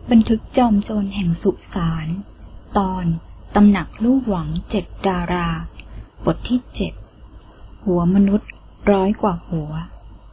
บันทึกจอมโจรแห่งสุสานตอนตำหนักลู่หวัง7 ดาราบทที่7หัวมนุษย์100 กว่าหัว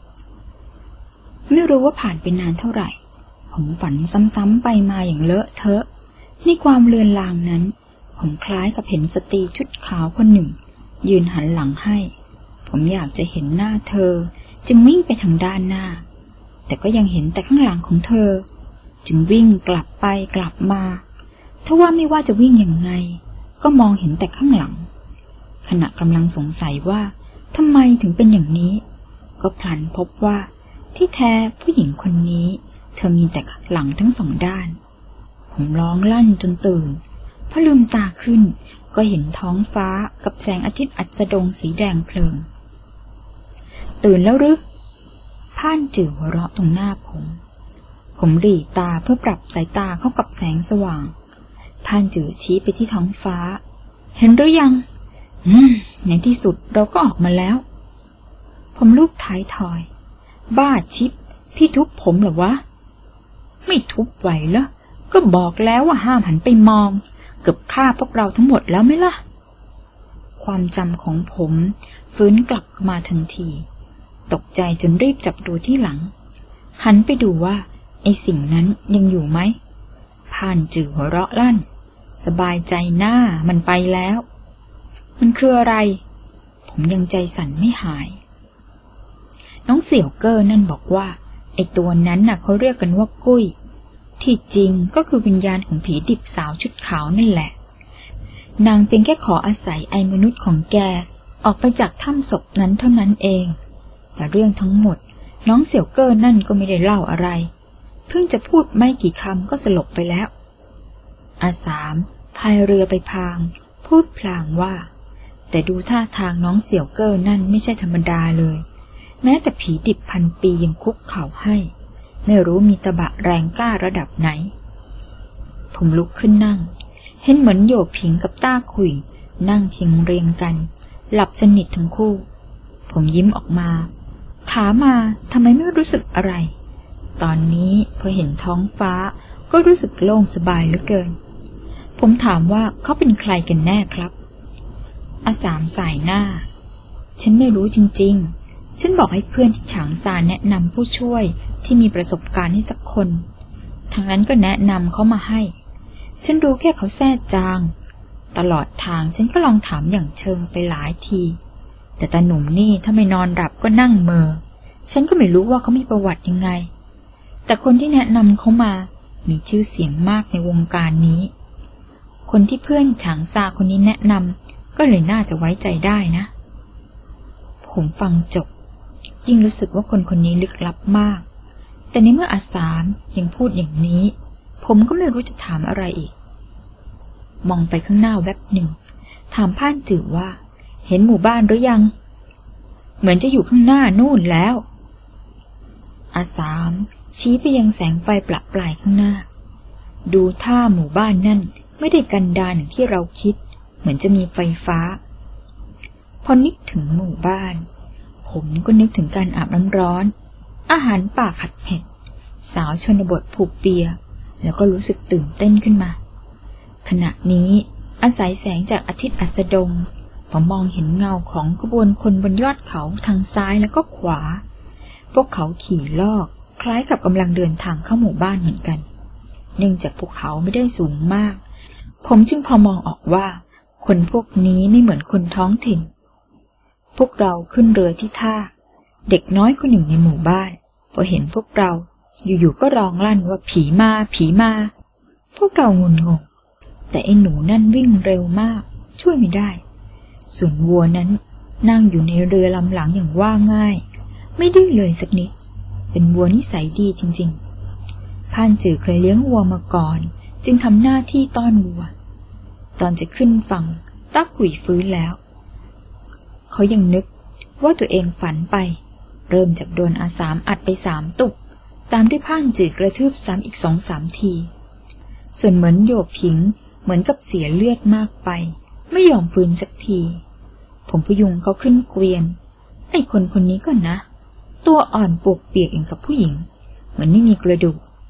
ไม่รู้ว่าผ่านไปนานเท่าไหร่ผมฝันซ้ำๆไปมาอย่างเลอะเทอะในความเลือนลางนั้นผมคล้ายกับเห็นสตรีชุดขาวคนหนึ่งยืนหันหลังให้ผมอยากจะเห็นหน้าเธอจึงวิ่งไปทางด้านหน้าแต่ก็ยังเห็นแต่ข้างหลังของเธอจึงวิ่งกลับไปกลับมาทว่าไม่ว่าจะวิ่งยังไงก็มองเห็นแต่ข้างหลังขณะกำลังสงสัยว่าทำไมถึงเป็นอย่างนี้ก็พลันพบว่าที่แท้ผู้หญิงคนนี้เธอมีแต่หลังทั้งสองด้านผมร้องลั่นจนตื่นพอลืมตาขึ้นก็เห็นท้องฟ้ากับแสงอาทิตย์อัสดงสีแดงเพลิงตื่นแล้วหรือพ่านจื่อหัวเราะตรงหน้าผมหรี่ตาเพื่อปรับสายตาเข้ากับแสงสว่างพ่านจื่อชี้ไปที่ท้องฟ้าเห็นหรือยังในที่สุดเราก็ออกมาแล้วผมลูบท้ายทอยบ้าชิบพี่ทุบผมเหรอวะไม่ทุบไหวเหรอก็บอกแล้วว่าห้ามหันไปมองเกือบฆ่าพวกเราทั้งหมดแล้วไหมล่ะความจำของผมฟื้นกลับมาทันทีตกใจจนรีบจับดูที่หลังหันไปดูว่าไอ้สิ่งนั้นยังอยู่ไหมพ่านจื่อหัวเราะลั่นสบายใจหน้ามันไปแล้วมันคืออะไรผมยังใจสั่นไม่หายน้องเสี่ยวเก้อนั่นบอกว่าไอ้ตัวนั้นน่ะเขาเรียกกันว่ากุ้ยที่จริงก็คือวิญญาณของผีดิบสาวชุดขาวนั่นแหละนางเพียงแค่ขออาศัยไอ้มนุษย์ของแกออกไปจากถ้ำศพนั้นเท่านั้นเองแต่เรื่องทั้งหมดน้องเสี่ยวเก้อนั่นก็ไม่ได้เล่าอะไรเพิ่งจะพูดไม่กี่คำก็สลบไปแล้วอาสามพายเรือไปพางพูดพลางว่าแต่ดูท่าทางน้องเสี่ยวเก้อนั่นไม่ใช่ธรรมดาเลยแม้แต่ผีดิบพันปียังคุกเข่าให้ไม่รู้มีตะบะแรงกล้าระดับไหนผมลุกขึ้นนั่งเห็นเหมือนโยผิงกับต้าขุยนั่งพิงเรียงกันหลับสนิททั้งคู่ผมยิ้มออกมาถามมาทำไมไม่รู้สึกอะไรตอนนี้พอเห็นท้องฟ้าก็รู้สึกโล่งสบายเหลือเกินผมถามว่าเขาเป็นใครกันแน่ครับอาสามสายหน้าฉันไม่รู้จริงๆฉันบอกให้เพื่อนที่ฉางซานแนะนำผู้ช่วยที่มีประสบการณ์ให้สักคนทางนั้นก็แนะนำเขามาให้ฉันรู้แค่เขาแท้จางตลอดทางฉันก็ลองถามอย่างเชิงไปหลายทีแต่ตาหนุ่มนี่ถ้าไม่นอนหลับก็นั่งเมอฉันก็ไม่รู้ว่าเขามีประวัติยังไงแต่คนที่แนะนำเขามามีชื่อเสียงมากในวงการนี้คนที่เพื่อนฉางซาคนนี้แนะนำก็เลยน่าจะไว้ใจได้นะผมฟังจบยิ่งรู้สึกว่าคนคนนี้ลึกลับมากแต่ในเมื่ออาสามยังพูดอย่างนี้ผมก็ไม่รู้จะถามอะไรอีกมองไปข้างหน้าแวบหนึ่งถามพ่านจื่อว่าเห็นหมู่บ้านหรือยังเหมือนจะอยู่ข้างหน้านู่นแล้วอาสามชี้ไปยังแสงไฟประปรายข้างหน้าดูท่าหมู่บ้านนั่นไม่ได้กันดารอย่างที่เราคิดเหมือนจะมีไฟฟ้าพอนึกถึงหมู่บ้านผมก็นึกถึงการอาบน้ำร้อนอาหารป่าผัดเผ็ดสาวชนบทผูกเปียแล้วก็รู้สึกตื่นเต้นขึ้นมาขณะนี้อาศัยแสงจากอาทิตย์อัสดงผมมองเห็นเงาของขบวนคนบนยอดเขาทางซ้ายแล้วก็ขวาพวกเขาขี่ลอกคล้ายกับกำลังเดินทางเข้าหมู่บ้านเหมือนกันเนื่องจากภูเขาไม่ได้สูงมากผมจึงพอมองออกว่าคนพวกนี้ไม่เหมือนคนท้องถิ่นพวกเราขึ้นเรือที่ท่าเด็กน้อยคนหนึ่งในหมู่บ้านพอเห็นพวกเราอยู่ๆก็ร้องลั่นว่าผีมาผีมาพวกเรางุนงงแต่ไอ้หนูนั่นวิ่งเร็วมากช่วยไม่ได้ส่วนวัวนั้นนั่งอยู่ในเรือลำหลังอย่างว่าง่ายไม่ดื้อเลยสักนิดเป็นวัวนิสัยดีจริงๆพ่านจื่อเคยเลี้ยงวัวมาก่อนจึงทำหน้าที่ต้อนวัวตอนจะขึ้นฝั่งต้ากุ๋ยฟื้นแล้วเขายังนึกว่าตัวเองฝันไปเริ่มจากโดนอาสามอัดไป3 ตุกตามด้วยพ่านจื่อกระทืบซ้ำอีก2-3 ทีส่วนเหมือนโยผิงเหมือนกับเสียเลือดมากไปไม่ยอมฟื้นสักทีผมพยุงเขาขึ้นเกวียนไอ้คนคนนี้ก็นะตัวอ่อนปวกเปียกอย่างกับผู้หญิงเหมือนไม่มีกระดูก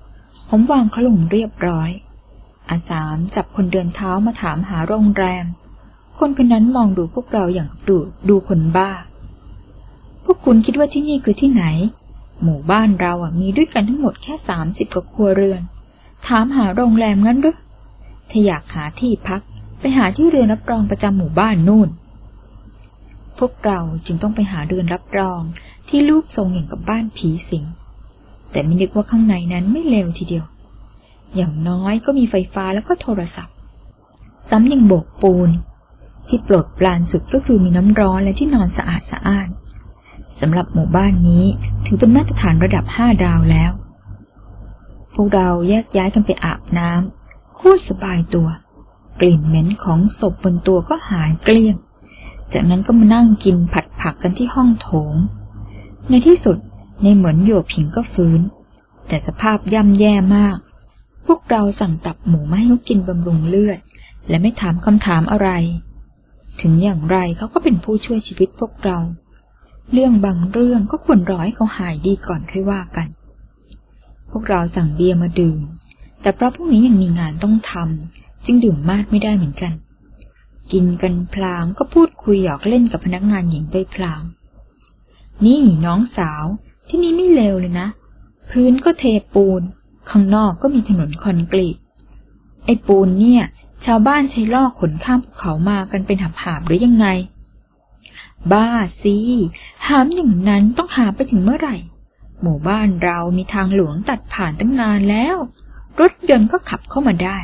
ผมวางเขาลงเรียบร้อยอาสามจับคนเดินเท้ามาถามหาโรงแรมคนคนนั้นมองดูพวกเราอย่างดูคนบ้าพวกคุณคิดว่าที่นี่คือที่ไหนหมู่บ้านเรามีด้วยกันทั้งหมดแค่30 กว่าครัวเรือนถามหาโรงแรมงั้นหรือถ้าอยากหาที่พักไปหาที่เรือนรับรองประจำหมู่บ้านนู่นพวกเราจึงต้องไปหาเรือนรับรองที่รูปทรงอย่างกับบ้านผีสิงแต่ไม่นึกว่าข้างในนั้นไม่เลวทีเดียวอย่างน้อยก็มีไฟฟ้าแล้วก็โทรศัพท์ซ้ำยังโบกปูนที่โปรดปรานสุดก็คือมีน้ำร้อนและที่นอนสะอาดสะอ้านสำหรับหมู่บ้านนี้ถือเป็นมาตรฐานระดับ5 ดาวแล้วพวกเราแยกย้ายกันไปอาบน้ำโคตรสบายตัวกลิ่นเหม็นของศพบนตัวก็หายเกลี้ยงจากนั้นก็มานั่งกินผัดผักกันที่ห้องโถงในที่สุดในเหมือนโยผิงก็ฟื้นแต่สภาพย่ำแย่มากพวกเราสั่งตับหมูมาให้เขากินบำรุงเลือดและไม่ถามคำถามอะไรถึงอย่างไรเขาก็เป็นผู้ช่วยชีวิตพวกเราเรื่องบางเรื่องก็ควรรอให้เขาหายดีก่อนค่อยว่ากันพวกเราสั่งเบียร์มาดื่มแต่เพราะพวกนี้ยังมีงานต้องทำจึงดื่มมากไม่ได้เหมือนกันกินกันพลางก็พูดคุยหยอกเล่นกับพนักงานหญิงไปพลางนี่น้องสาวที่นี่ไม่เลวเลยนะพื้นก็เทปูนข้างนอกก็มีถนนคอนกรีตไอ้ปูนเนี่ยชาวบ้านใช้ลอกขนข้ามภูเขามากันเป็นหาบๆหรือยังไงบ้าสิหามอย่างนั้นต้องหาไปถึงเมื่อไหร่หมู่บ้านเรามีทางหลวงตัดผ่านตั้งนานแล้วรถยนต์ก็ขับเข้ามาได้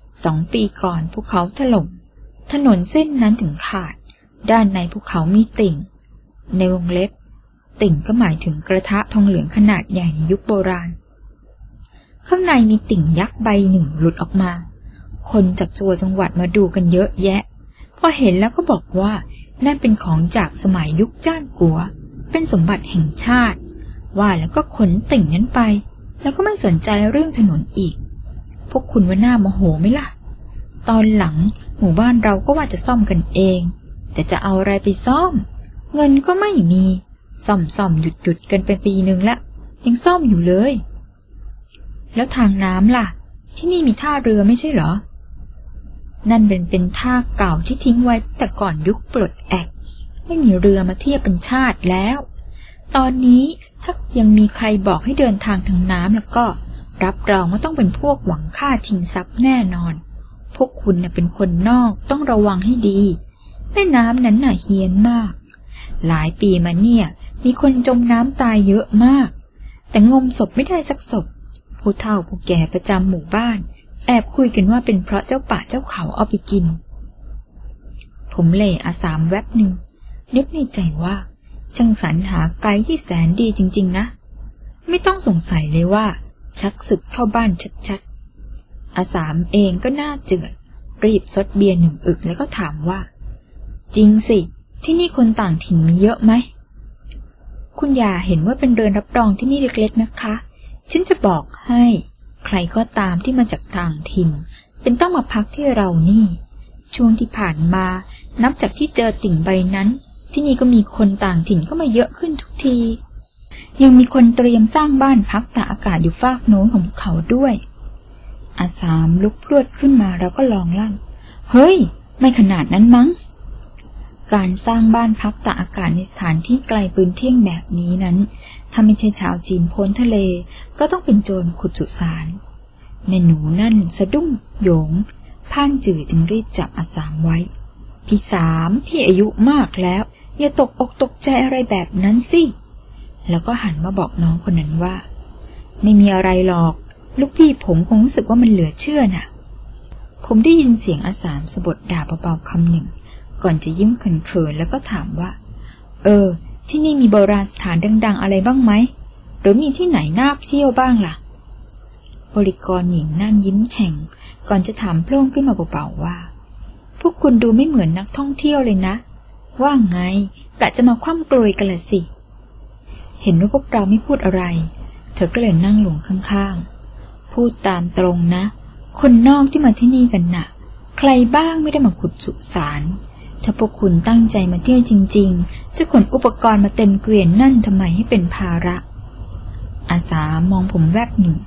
2 ปีก่อนภูเขาถล่มถนนเส้นนั้นถึงขาดด้านในภูเขามีติ่งในวงเล็บติ่งก็หมายถึงกระทะทองเหลืองขนาดใหญ่ในยุคโบราณข้างในมีติ่งยักษ์ใบหนึ่งหลุดออกมาคนจากจังหวัดมาดูกันเยอะแยะพอเห็นแล้วก็บอกว่านั่นเป็นของจากสมัยยุคจ้านกัวเป็นสมบัติแห่งชาติว่าแล้วก็ขนติ่งนั้นไปแล้วก็ไม่สนใจเรื่องถนนอีกพวกคุณว่าหน้าโมโหไหมล่ะตอนหลังหมู่บ้านเราก็ว่าจะซ่อมกันเองแต่จะเอาอะไรไปซ่อมเงินก็ไม่มีซ่อมหยุดกันเป็นปีนึงแล้วยังซ่อมอยู่เลยแล้วทางน้ำล่ะที่นี่มีท่าเรือไม่ใช่เหรอนั่นเป็นท่าเก่าที่ทิ้งไว้แต่ก่อนยุคปลดแอกไม่มีเรือมาเทียบเป็นชาติแล้วตอนนี้ถ้ายังมีใครบอกให้เดินทางทางน้ำแล้วก็รับรองว่าต้องเป็นพวกหวังฆ่าชิงทรัพย์แน่นอนพวกคุณเป็นคนนอกต้องระวังให้ดีแม่น้ำนั้นเฮี้ยนมากหลายปีมาเนี่ยมีคนจมน้ำตายเยอะมากแต่งมศพไม่ได้สักศพผู้เฒ่าผู้แก่ประจำหมู่บ้านแอบคุยกันว่าเป็นเพราะเจ้าป่าเจ้าเขาเอาไปกินผมเหล่อาสามแวบหนึ่งนึกในใจว่าช่างสรรหาไกด์ที่แสนดีจริงๆนะไม่ต้องสงสัยเลยว่าชักศึกเข้าบ้านชัดๆอาสามเองก็น่าเจือดรีบซดเบียร์1 อึกแล้วก็ถามว่าจริงสิที่นี่คนต่างถิ่นมีเยอะไหมคุณย่าเห็นว่าเป็นเรือนรับรองที่นี่เล็กๆนะคะฉันจะบอกให้ใครก็ตามที่มาจากต่างถิ่นเป็นต้องมาพักที่เรานี่ช่วงที่ผ่านมานับจากที่เจอติ่งใบนั้นที่นี่ก็มีคนต่างถิ่นเข้ามาเยอะขึ้นทุกทียังมีคนเตรียมสร้างบ้านพักตากอากาศอยู่ฟากโน้นของภูเขาด้วยอาสามลุกพรวดขึ้นมาแล้วก็ลองลั่นเฮ้ยไม่ขนาดนั้นมั้งการสร้างบ้านพักตากอากาศในสถานที่ไกลปืนเที่ยงแบบนี้นั้นถ้าไม่ใช่ชาวจีนพ้นทะเลก็ต้องเป็นโจรขุดสุสานแม่หนูนั่นสะดุ้งโยงพ่านจื่อจึงรีบจับอาสามไว้พี่สามพี่อายุมากแล้วอย่าตกอกตกใจอะไรแบบนั้นสิแล้วก็หันมาบอกน้องคนนั้นว่าไม่มีอะไรหรอกลูกพี่ผมคงรู้สึกว่ามันเหลือเชื่อน่ะผมได้ยินเสียงอาสามสะบดด่าเบาๆคำหนึ่งก่อนจะยิ้มเขินๆแล้วก็ถามว่าที่นี่มีโบราณสถานดังๆอะไรบ้างไหมหรือมีที่ไหนน่าเที่ยวบ้างล่ะบริกรหญิงนั่นยิ้มแฉ่งก่อนจะถามโพล่งขึ้นมาเบาๆว่าพวกคุณดูไม่เหมือนนักท่องเที่ยวเลยนะว่าไงกะจะมาคว่ำกลวยกันละสิเห็นว่าพวกเราไม่พูดอะไรเธอก็เลยนั่งลงข้างๆพูดตามตรงนะคนนอกที่มาที่นี่กันน่ะใครบ้างไม่ได้มาขุดสุสานถ้าพวกคุณตั้งใจมาเที่ยวจริงๆจะขนอุปกรณ์มาเต็มเกวียนนั่นทำไมให้เป็นภาระอาสามองผมแวบหนึ่งพ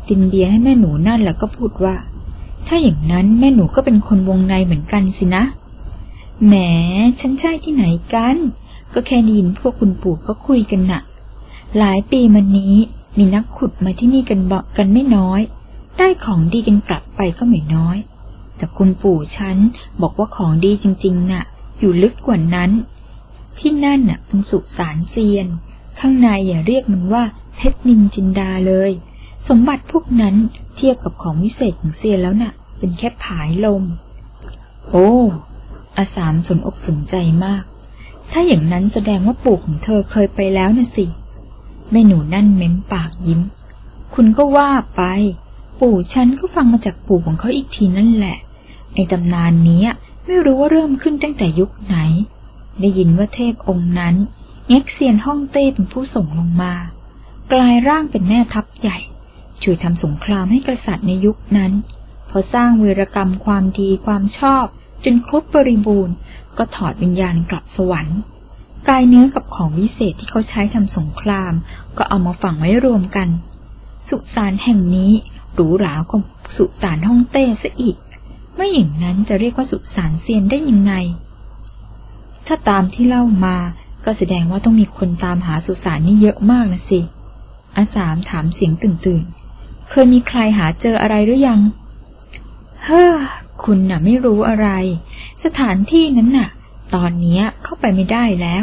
ตินเบียร์ให้แม่หนูนั่นแล้วก็พูดว่าถ้าอย่างนั้นแม่หนูก็เป็นคนวงในเหมือนกันสินะแหมฉันใช่ที่ไหนกันก็แค่ได้ยินพวกคุณปู่ก็คุยกันน่ะหลายปีมานี้มีนักขุดมาที่นี่กันไม่น้อยได้ของดีกันกลับไปก็ไม่น้อยแต่คุณปู่ฉันบอกว่าของดีจริงๆน่ะอยู่ลึกกว่านั้นที่นั่นน่ะเป็นสุสานเซียนข้างในอย่าเรียกมันว่าเพชรนินจินดาเลยสมบัติพวกนั้นเทียบกับของวิเศษของเซียนแล้วน่ะเป็นแค่ผายลมโอ้อาสามสนอกสนใจมากถ้าอย่างนั้นแสดงว่าปู่ของเธอเคยไปแล้วนะสิแม่หนูนั่นเม้มปากยิ้มคุณก็ว่าไปปู่ฉันก็ฟังมาจากปู่ของเขาอีกทีนั่นแหละไอ้ตำนานนี้ไม่รู้ว่าเริ่มขึ้นตั้งแต่ยุคไหนได้ยินว่าเทพองค์นั้นเง็กเซียนฮ่องเต้เป็นผู้ส่งลงมากลายร่างเป็นแม่ทัพใหญ่ช่วยทำสงครามให้กษัตริย์ในยุคนั้นพอสร้างวีรกรรมความดีความชอบจนครบบริบูรณ์ก็ถอดวิญญาณกลับสวรรค์กายเนื้อกับของวิเศษที่เขาใช้ทำสงครามก็เอามาฝังไว้รวมกันสุสานแห่งนี้หรูหรากว่าสุสานฮ่องเต้ซะอีกไม่อย่างนั้นจะเรียกว่าสุสานเซียนได้ยังไงถ้าตามที่เล่ามาก็แสดงว่าต้องมีคนตามหาสุสานนี้เยอะมากนะสิอาสามถามเสียงตื่นเคยมีใครหาเจออะไรหรือยังเฮ้อคุณน่ะไม่รู้อะไรสถานที่นั้นน่ะตอนนี้เข้าไปไม่ได้แล้ว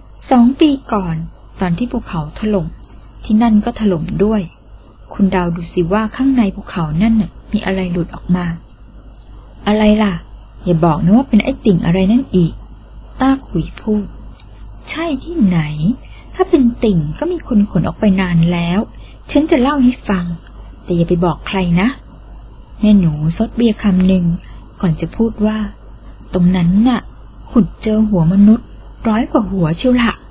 2 ปีก่อนตอนที่ภูเขาถล่มที่นั่นก็ถล่มด้วยคุณเดาดูสิว่าข้างในภูเขานั่นน่ะมีอะไรหลุดออกมาอะไรล่ะอย่าบอกนะว่าเป็นไอ้ติ่งอะไรนั่นอีกต้าขุยพูดใช่ที่ไหนถ้าเป็นติ่งก็มีคนขนออกไปนานแล้วฉันจะเล่าให้ฟังแต่อย่าไปบอกใครนะแม่หนูซดเบียร์คำหนึ่งก่อนจะพูดว่าตรงนั้นน่ะขุดเจอหัวมนุษย์100 กว่าหัวเชียวละ